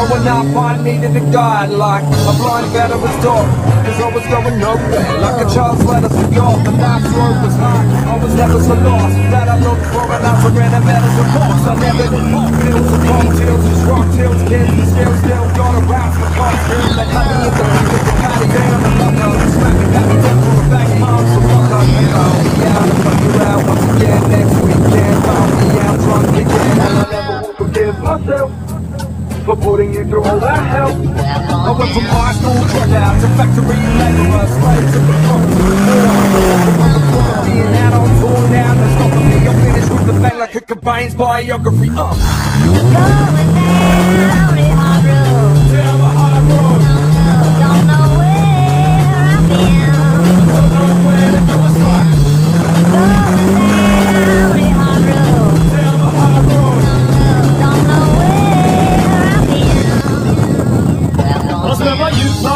growing up, I needed a guide like a blind veteran's dog, cause I was going nowhere, like a child's letters to God. The life's road was hard, I was never so lost that I looked for an answer in a medals of course. I never did pop pills and cocktails, just rock tails, kids and still got a rap for costumes. They had me in the beat with the patty down and fuck up, smacking that me down for a back mom, so fuck up, you know. Yeah, I'll fuck you out once again next weekend. Found me out drunk again, and I never will forgive myself for putting you through all that hell. I went from high school dropout to factory laborer, slave to the front of the war. Being out on tour now, there's nothing me. I'm finished with the bang like a Cobain's biography. Going down the hard road. Down the hard road. Don't know where I've been. Don't know where to go aside. Going down the hard road. Down the hard road. Don't know where I've been. I spent my youth